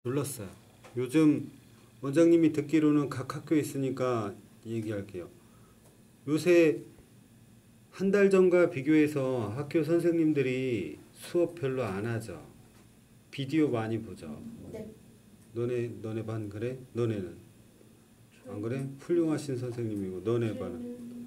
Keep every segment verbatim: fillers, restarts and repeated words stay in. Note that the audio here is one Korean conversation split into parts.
눌렀어요. 요즘 원장님이 듣기로는 각 학교에 있으니까 얘기할게요. 요새 한 달 전과 비교해서 학교 선생님들이 수업 별로 안 하죠. 비디오 많이 보죠. 네. 너네 너네 반 그래? 너네는 안 그래? 훌륭하신 선생님이고 너네 반은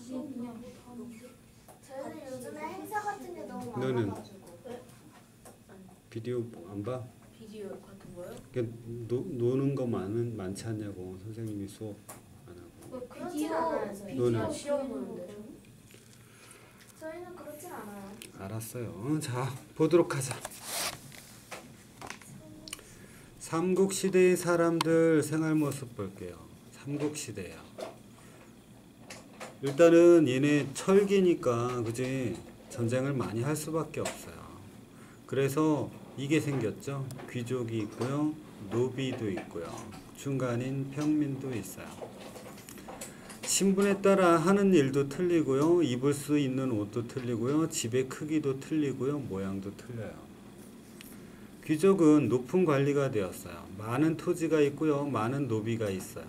저희는 요즘에 행사 같은 게 너무 너는? 많아가지고. 비디오 안 봐? 비디오 같은 거요? 그러니까 노, 노는 거 많은 많지 않냐고 선생님이 수업 안 하고. 그렇진 않아요. 저희. 너는? 비디오 시험 보는데. 저희는 그렇진 않아요. 알았어요. 자, 보도록 하자. 삼국시대의 사람들 생활 모습 볼게요. 삼국시대야. 일단은 얘네 철기니까 그지 전쟁을 많이 할 수밖에 없어요. 그래서 이게 생겼죠. 귀족이 있고요. 노비도 있고요. 중간인 평민도 있어요. 신분에 따라 하는 일도 틀리고요. 입을 수 있는 옷도 틀리고요. 집의 크기도 틀리고요. 모양도 틀려요. 귀족은 높은 관리가 되었어요. 많은 토지가 있고요. 많은 노비가 있어요.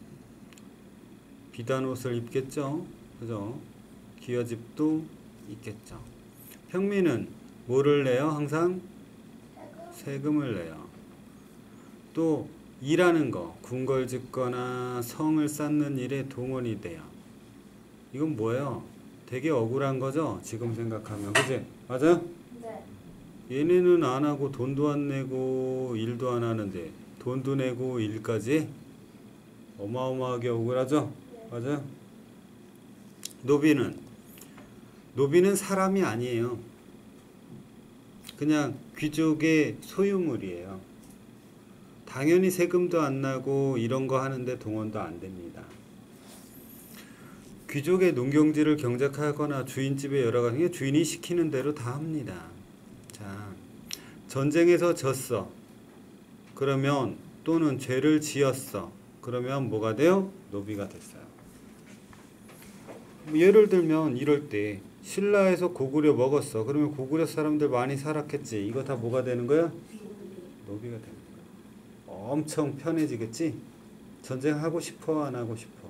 비단 옷을 입겠죠. 그죠? 기와집도 있겠죠. 평민은 뭐를 내요? 항상 세금을 내요. 또 일하는 거, 궁궐 짓거나 성을 쌓는 일에 동원이 돼요. 이건 뭐예요? 되게 억울한 거죠? 지금 생각하면. 그치? 맞아요? 네. 얘네는 안 하고 돈도 안 내고 일도 안 하는데 돈도 내고 일까지 어마어마하게 억울하죠? 네. 맞아요? 노비는 노비는 사람이 아니에요. 그냥 귀족의 소유물이에요. 당연히 세금도 안 나고 이런 거 하는데 동원도 안 됩니다. 귀족의 농경지를 경작하거나 주인집에 여러 가지 주인이 시키는 대로 다 합니다. 자, 전쟁에서 졌어. 그러면 또는 죄를 지었어. 그러면 뭐가 돼요? 노비가 됐어요. 예를 들면 이럴 때 신라에서 고구려 먹었어. 그러면 고구려 사람들 많이 살았겠지. 이거 다 뭐가 되는 거야? 노비가 되는 거야. 엄청 편해지겠지? 전쟁하고 싶어? 안 하고 싶어?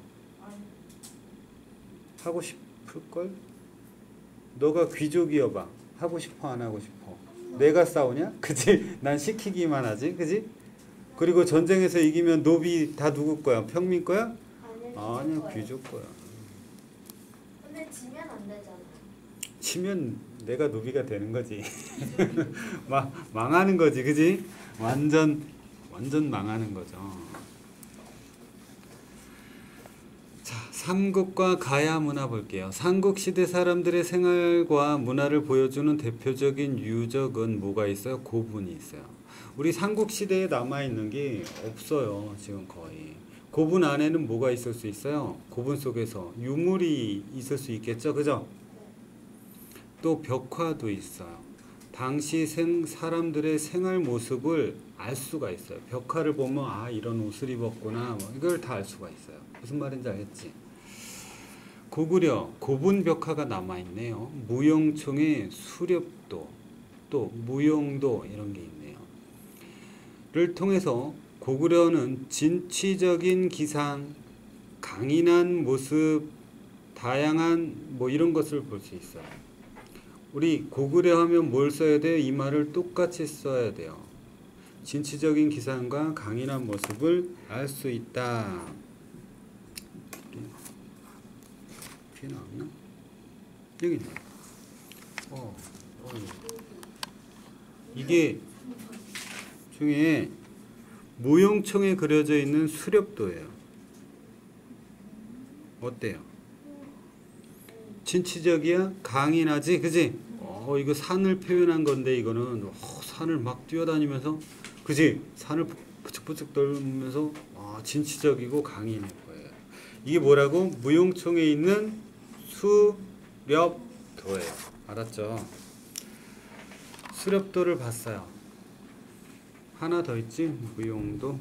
하고 싶을걸? 너가 귀족이어봐. 하고 싶어? 안 하고 싶어? 내가 싸우냐? 그치? 난 시키기만 하지. 그치? 그리고 전쟁에서 이기면 노비 다 누구 거야? 평민 거야? 아니요. 아니야, 거예요. 귀족 거야. 근데 지면 안 되잖아요. 치면 내가 노비가 되는 거지. 막 망하는 거지, 그지? 완전 완전 망하는 거죠. 자, 삼국과 가야 문화 볼게요. 삼국 시대 사람들의 생활과 문화를 보여주는 대표적인 유적은 뭐가 있어요? 고분이 있어요. 우리 삼국 시대에 남아 있는 게 없어요, 지금 거의. 고분 안에는 뭐가 있을 수 있어요? 고분 속에서 유물이 있을 수 있겠죠, 그죠? 또 벽화도 있어요. 당시 생, 사람들의 생활 모습을 알 수가 있어요. 벽화를 보면 아 이런 옷을 입었구나 뭐 이걸 다 알 수가 있어요. 무슨 말인지 알겠지? 고구려 고분 벽화가 남아있네요. 무용총의 수렵도 또 무용도 이런 게 있네요. 를 통해서 고구려는 진취적인 기상, 강인한 모습, 다양한 뭐 이런 것을 볼 수 있어요. 우리 고구려 하면 뭘 써야 돼요? 이 말을 똑같이 써야 돼요. 진취적인 기상과 강인한 모습을 알 수 있다. 뒤에 나왔나? 여기 있네. 어, 어. 이게 중에 무용총에 그려져 있는 수렵도예요. 어때요? 진취적이야? 강인하지? 그지? 어, 이거 산을 표현한 건데 이거는 어, 산을 막 뛰어다니면서 그지? 산을 부쩍부쩍 돌면서 어, 진취적이고 강인해 보여요. 이게 뭐라고? 무용총에 있는 수렵도예요. 알았죠? 수렵도를 봤어요. 하나 더 있지? 무용도.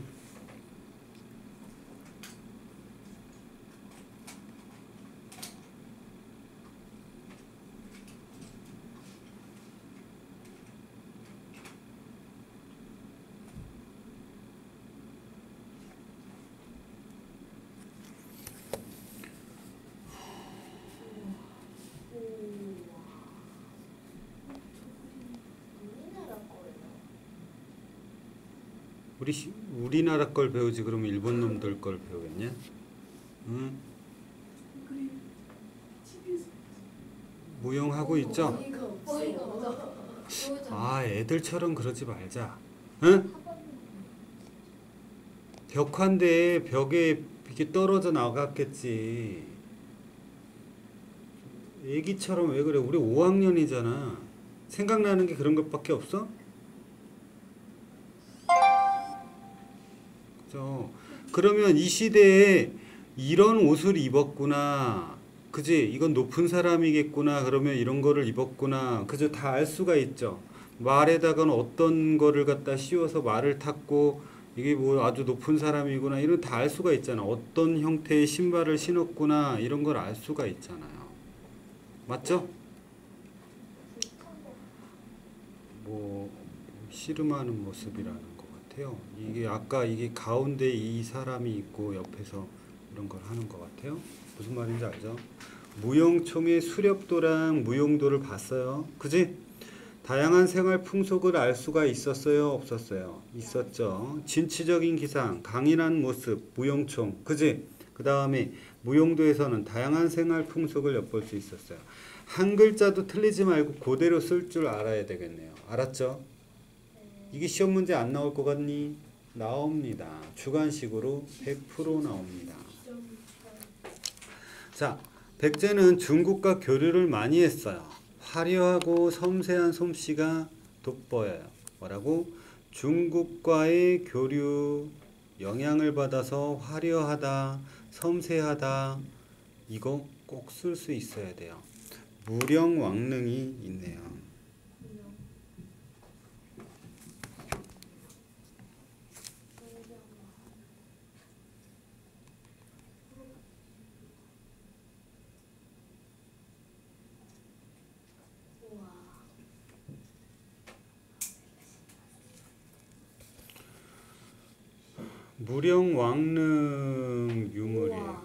우리 시- 우리나라 걸 배우지 그러면 일본 놈들 걸 배우겠냐? 응? 무용하고 있죠? 어이가 없어. 아, 애들처럼 그러지 말자. 응? 벽화인데 벽에 이렇게 떨어져 나갔겠지. 애기처럼 왜 그래? 우리 오 학년이잖아. 생각나는 게 그런 것밖에 없어? 그죠? 그러면 이 시대에 이런 옷을 입었구나. 그지? 이건 높은 사람이겠구나. 그러면 이런 거를 입었구나. 그죠? 다 알 수가 있죠. 말에다가는 어떤 거를 갖다 씌워서 말을 탔고, 이게 뭐 아주 높은 사람이구나. 이런 다 알 수가 있잖아. 어떤 형태의 신발을 신었구나. 이런 걸 알 수가 있잖아요. 맞죠? 뭐, 씨름하는 모습이라는 것 같아요. 이게 아까 이게 가운데 이 사람이 있고 옆에서 이런 걸 하는 것 같아요. 무슨 말인지 알죠? 무용총의 수렵도랑 무용도를 봤어요. 그지? 다양한 생활 풍속을 알 수가 있었어요? 없었어요? 있었죠. 진취적인 기상, 강인한 모습, 무용총. 그지? 그 다음에 무용도에서는 다양한 생활 풍속을 엿볼 수 있었어요. 한 글자도 틀리지 말고 그대로 쓸 줄 알아야 되겠네요. 알았죠? 이게 시험 문제 안 나올 것 같니? 나옵니다. 주관식으로 백 퍼센트 나옵니다. 자, 백제는 중국과 교류를 많이 했어요. 화려하고 섬세한 솜씨가 돋보여요. 뭐라고? 중국과의 교류, 영향을 받아서 화려하다, 섬세하다, 이거 꼭 쓸 수 있어야 돼요. 무령왕릉이 있네요. 무령왕릉 유물이에요.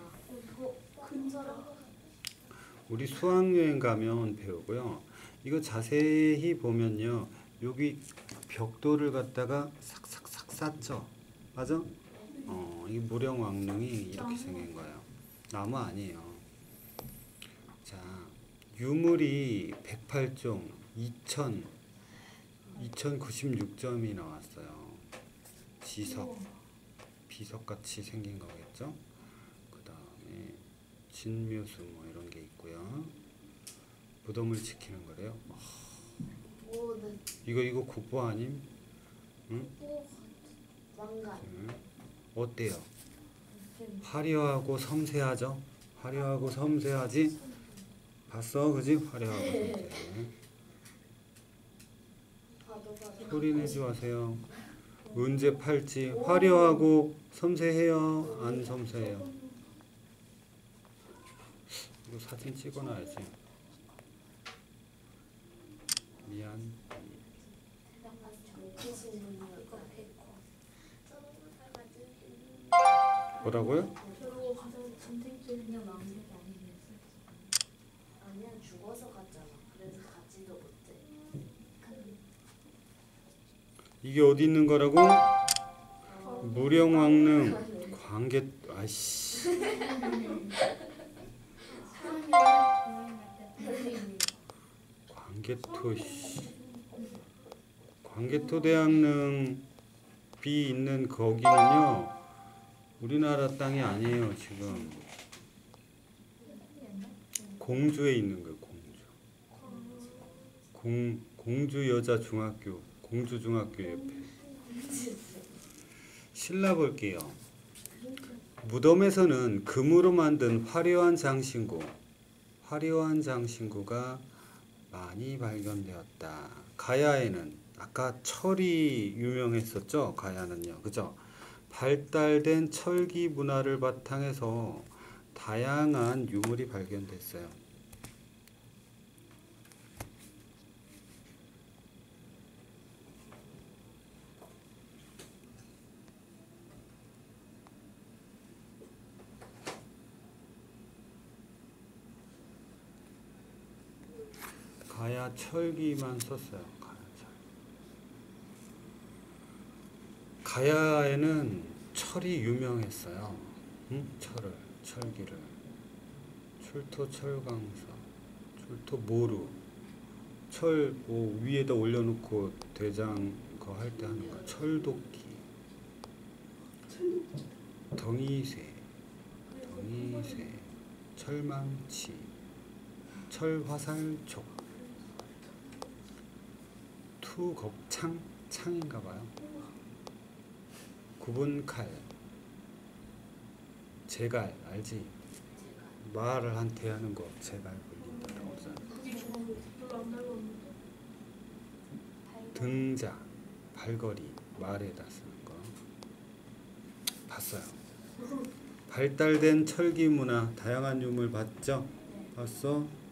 우리 수학여행 가면 배우고요. 이거 자세히 보면요. 여기 벽돌을 갖다가 삭삭삭 쌌죠. 맞아? 어, 이 무령왕릉이 이렇게 생긴 거예요. 나무 아니에요. 자, 유물이 백팔 종, 이천, 이천구십육 점이 나왔어요. 지석, 비석같이 생긴 거겠죠? 그 다음에 진묘수 뭐 이런 게 있고요. 무덤을 지키는 거래요. 어, 오, 네. 이거 이거 국보 아님? 응? 오, 왕관. 응? 어때요? 화려하고 섬세하죠? 화려하고 섬세하지? 봤어, 그지? 화려하고 섬세해. 봐도 봐도. 소리 내지 마세요. 언제 팔지? 화려하고 섬세해요? 안 섬세해요? 이거 사진 찍어놔야지. 미안. 뭐라고요? 저러고 가서 선생님 그냥 마무리 아니겠어요? 아니야, 죽어서 갔잖아. 그래서 가지도 못해. 이게 어디 있는 거라고? 무령왕릉 광개 아이씨 광개토 씨. 광개토 대왕릉 비 있는 거기는요 우리나라 땅이 아니에요. 지금 공주에 있는 거예요. 공주. 공 공주 여자 중학교 공주 중학교 옆에. 신라 볼게요. 무덤에서는 금으로 만든 화려한 장신구, 화려한 장신구가 많이 발견되었다. 가야에는 아까 철이 유명했었죠. 가야는요, 그죠? 발달된 철기 문화를 바탕해서 다양한 유물이 발견됐어요. 가야 철기만 썼어요. 가야 철. 가야에는 철이 유명했어요. 응? 철을, 철기를. 출토 철강사, 출토 모루. 철 뭐 위에다 올려놓고 대장 거 할 때 하는 거. 철도끼. 덩이쇠, 덩이쇠. 철망치, 철화살촉. 투겁창, 창인가봐요. 구분칼, 제갈, 알지? 말을 한테 하는 거 제갈 굴린다라고 하잖아. 그게 저 별로 안 닮았는데. 등자, 발걸이, 말에다 쓰는 거. 봤어요. 발달된 철기 문화, 다양한 유물 봤죠? 봤어?